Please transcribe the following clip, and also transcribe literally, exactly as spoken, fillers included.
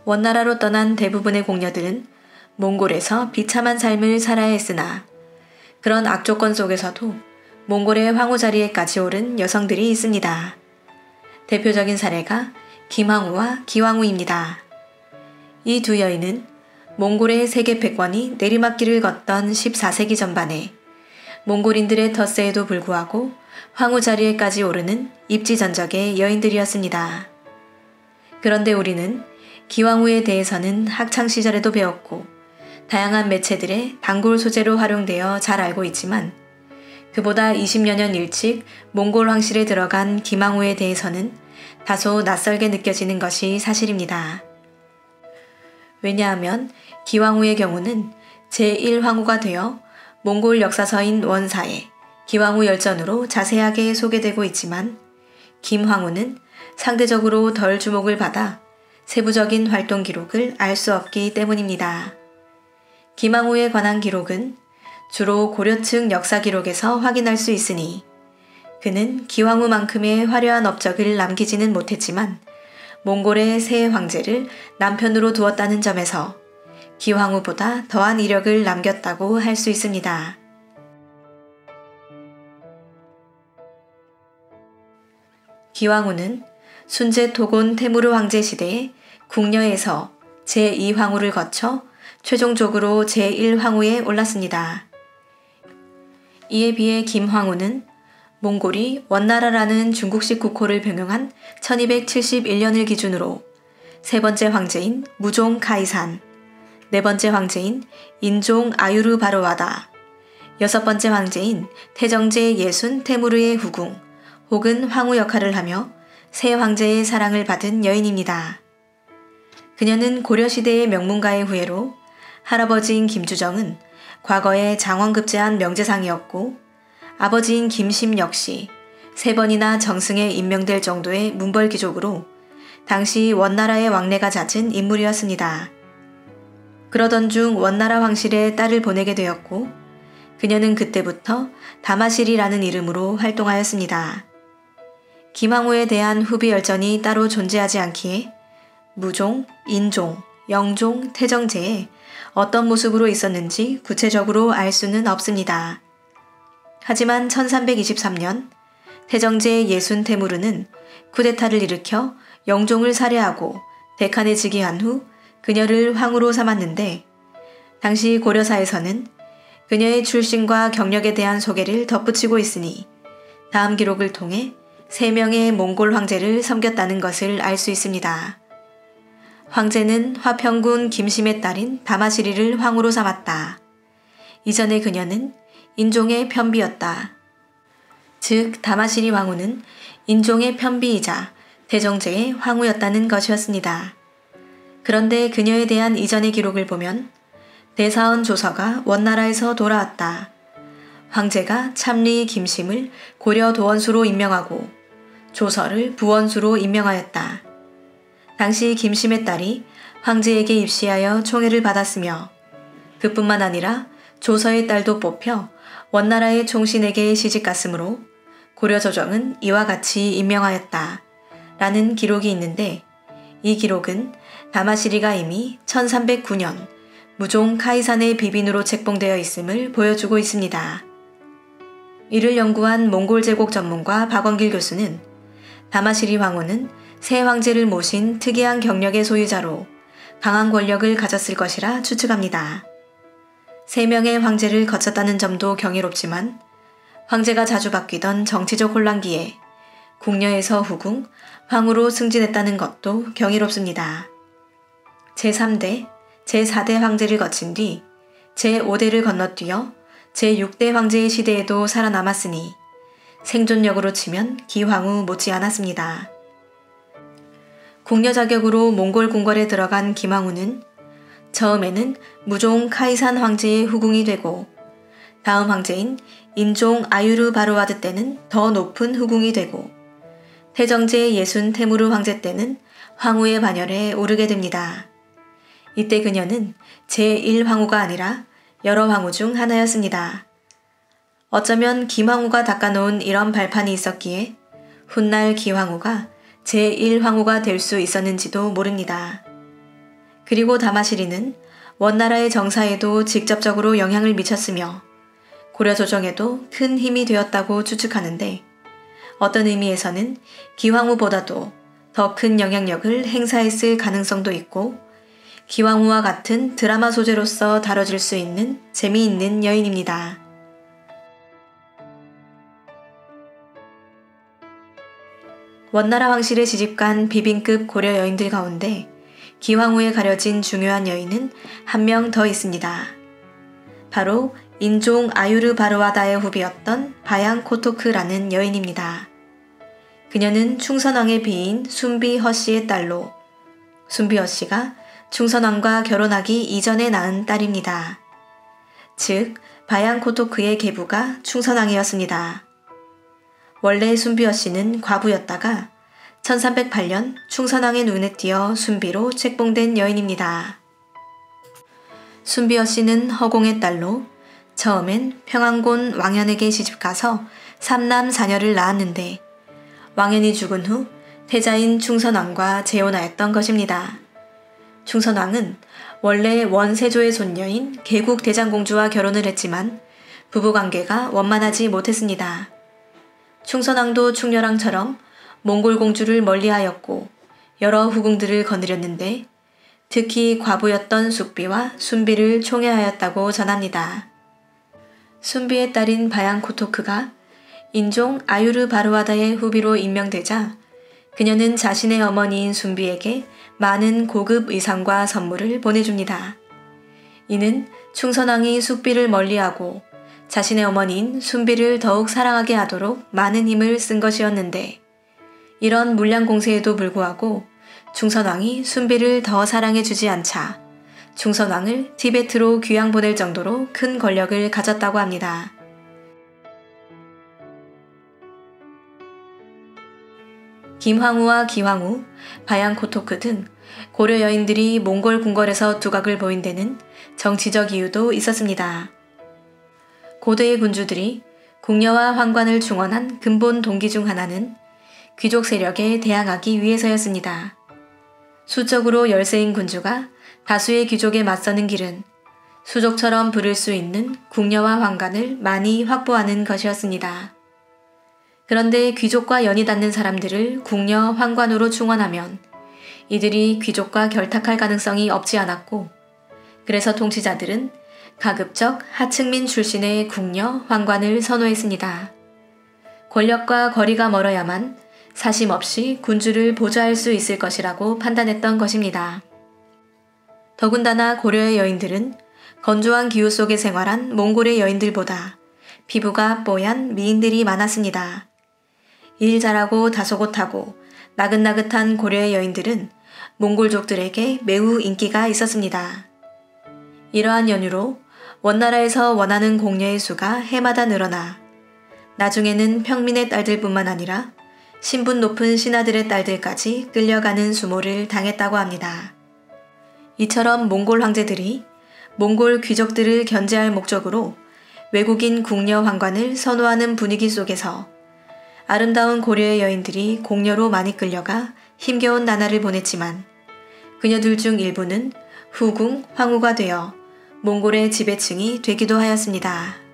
원나라로 떠난 대부분의 공녀들은 몽골에서 비참한 삶을 살아야 했으나 그런 악조건 속에서도 몽골의 황후 자리에까지 오른 여성들이 있습니다. 대표적인 사례가 김황후와 기황후입니다. 이 두 여인은 몽골의 세계 패권이 내리막길을 걷던 십사 세기 전반에 몽골인들의 텃세에도 불구하고 황후 자리에까지 오르는 입지전적의 여인들이었습니다. 그런데 우리는 기황후에 대해서는 학창시절에도 배웠고 다양한 매체들의 단골 소재로 활용되어 잘 알고 있지만 그보다 이십여 년 일찍 몽골 황실에 들어간 김황후에 대해서는 다소 낯설게 느껴지는 것이 사실입니다. 왜냐하면 기황후의 경우는 제일 황후가 되어 몽골 역사서인 원사에 기황후 열전으로 자세하게 소개되고 있지만 김황후는 상대적으로 덜 주목을 받아 세부적인 활동 기록을 알 수 없기 때문입니다. 김황후에 관한 기록은 주로 고려층 역사 기록에서 확인할 수 있으니 그는 기황후만큼의 화려한 업적을 남기지는 못했지만 몽골의 새 황제를 남편으로 두었다는 점에서 기황후보다 더한 이력을 남겼다고 할 수 있습니다. 기황후는 순제 토곤 테무르 황제 시대에 궁녀에서 제이 황후를 거쳐 최종적으로 제일 황후에 올랐습니다. 이에 비해 김황후는 몽골이 원나라라는 중국식 국호를 병용한 천이백칠십일 년을 기준으로 세 번째 황제인 무종 카이산, 네 번째 황제인 인종 아유르 바로와다, 여섯 번째 황제인 태정제 예순 테무르의 후궁 혹은 황후 역할을 하며 세 황제의 사랑을 받은 여인입니다. 그녀는 고려시대의 명문가의 후예로 할아버지인 김주정은 과거에 장원급제한 명제상이었고 아버지인 김심 역시 세 번이나 정승에 임명될 정도의 문벌귀족으로 당시 원나라의 왕래가 잦은 인물이었습니다. 그러던 중 원나라 황실에 딸을 보내게 되었고 그녀는 그때부터 다마실이라는 이름으로 활동하였습니다. 김황후에 대한 후비 열전이 따로 존재하지 않기에 무종, 인종, 영종, 태정제에 어떤 모습으로 있었는지 구체적으로 알 수는 없습니다. 하지만 천삼백이십삼 년 태정제 예순 테무르는 쿠데타를 일으켜 영종을 살해하고 대칸에 즉위한 후 그녀를 황후로 삼았는데 당시 고려사에서는 그녀의 출신과 경력에 대한 소개를 덧붙이고 있으니 다음 기록을 통해 세 명의 몽골 황제를 섬겼다는 것을 알 수 있습니다. 황제는 화평군 김심의 딸인 다마시리를 황후로 삼았다. 이전에 그녀는 인종의 편비였다. 즉 다마시리 황후는 인종의 편비이자 태정제의 황후였다는 것이었습니다. 그런데 그녀에 대한 이전의 기록을 보면 대사원 조서가 원나라에서 돌아왔다. 황제가 참리 김심을 고려 도원수로 임명하고 조서를 부원수로 임명하였다. 당시 김심의 딸이 황제에게 입시하여 총애를 받았으며 그뿐만 아니라 조서의 딸도 뽑혀 원나라의 총신에게 시집갔으므로 고려조정은 이와 같이 임명하였다. 라는 기록이 있는데 이 기록은 다마시리가 이미 천삼백구 년 무종 카이산의 비빈으로 책봉되어 있음을 보여주고 있습니다. 이를 연구한 몽골 제국 전문가 박원길 교수는 다마시리 황후는 새 황제를 모신 특이한 경력의 소유자로 강한 권력을 가졌을 것이라 추측합니다. 세 명의 황제를 거쳤다는 점도 경이롭지만 황제가 자주 바뀌던 정치적 혼란기에 궁녀에서 후궁, 황후로 승진했다는 것도 경이롭습니다. 제삼 대, 제사 대 황제를 거친 뒤 제오 대를 건너뛰어 제육 대 황제의 시대에도 살아남았으니 생존력으로 치면 기황후 못지않았습니다. 궁녀 자격으로 몽골 궁궐에 들어간 김황후는 처음에는 무종 카이산 황제의 후궁이 되고 다음 황제인 인종 아유르 바로와드 때는 더 높은 후궁이 되고 태정제 예순 테무르 황제 때는 황후의 반열에 오르게 됩니다. 이때 그녀는 제일 황후가 아니라 여러 황후 중 하나였습니다. 어쩌면 김황후가 닦아놓은 이런 발판이 있었기에 훗날 기황후가 제일 황후가 될 수 있었는지도 모릅니다. 그리고 다마시리는 원나라의 정사에도 직접적으로 영향을 미쳤으며 고려 조정에도 큰 힘이 되었다고 추측하는데 어떤 의미에서는 기황후보다도 더 큰 영향력을 행사했을 가능성도 있고 기황후와 같은 드라마 소재로서 다뤄질 수 있는 재미있는 여인입니다. 원나라 황실에 시집간 비빈급 고려 여인들 가운데 기황후에 가려진 중요한 여인은 한 명 더 있습니다. 바로 인종 아유르바르와다의 후비였던 바양 코토크라는 여인입니다. 그녀는 충선왕의 비인 순비허씨의 딸로 순비허씨가 충선왕과 결혼하기 이전에 낳은 딸입니다. 즉 바양 코토크의 계부가 충선왕이었습니다. 원래 순비허씨는 과부였다가 천삼백팔 년 충선왕의 눈에 띄어 순비로 책봉된 여인입니다. 순비허씨는 허공의 딸로 처음엔 평안곤 왕현에게 시집가서 삼남 사녀를 낳았는데 왕현이 죽은 후 태자인 충선왕과 재혼하였던 것입니다. 충선왕은 원래 원세조의 손녀인 개국대장공주와 결혼을 했지만 부부관계가 원만하지 못했습니다. 충선왕도 충렬왕처럼 몽골 공주를 멀리하였고 여러 후궁들을 거느렸는데 특히 과부였던 숙비와 순비를 총애하였다고 전합니다. 순비의 딸인 바양 코토크가 인종 아유르바르와다의 후비로 임명되자 그녀는 자신의 어머니인 순비에게 많은 고급 의상과 선물을 보내줍니다. 이는 충선왕이 숙비를 멀리하고 자신의 어머니인 순비를 더욱 사랑하게 하도록 많은 힘을 쓴 것이었는데 이런 물량 공세에도 불구하고 충선왕이 순비를 더 사랑해주지 않자 충선왕을 티베트로 귀양 보낼 정도로 큰 권력을 가졌다고 합니다. 김황후와 기황후, 바양코토크 등 고려 여인들이 몽골 궁궐에서 두각을 보인 데는 정치적 이유도 있었습니다. 고대의 군주들이 궁녀와 황관을 충원한 근본 동기 중 하나는 귀족 세력에 대항하기 위해서였습니다. 수적으로 열세인 군주가 다수의 귀족에 맞서는 길은 수족처럼 부를 수 있는 궁녀와 황관을 많이 확보하는 것이었습니다. 그런데 귀족과 연이 닿는 사람들을 궁녀, 황관으로 충원하면 이들이 귀족과 결탁할 가능성이 없지 않았고 그래서 통치자들은 가급적 하층민 출신의 궁녀, 황관을 선호했습니다. 권력과 거리가 멀어야만 사심 없이 군주를 보좌할 수 있을 것이라고 판단했던 것입니다. 더군다나 고려의 여인들은 건조한 기후 속에 생활한 몽골의 여인들보다 피부가 뽀얀 미인들이 많았습니다. 일 잘하고 다소곳하고 나긋나긋한 고려의 여인들은 몽골족들에게 매우 인기가 있었습니다. 이러한 연유로 원나라에서 원하는 공녀의 수가 해마다 늘어나 나중에는 평민의 딸들뿐만 아니라 신분 높은 신하들의 딸들까지 끌려가는 수모를 당했다고 합니다. 이처럼 몽골 황제들이 몽골 귀족들을 견제할 목적으로 외국인 궁녀 황관을 선호하는 분위기 속에서 아름다운 고려의 여인들이 공녀로 많이 끌려가 힘겨운 나날을 보냈지만 그녀들 중 일부는 후궁, 황후가 되어 몽골의 지배층이 되기도 하였습니다.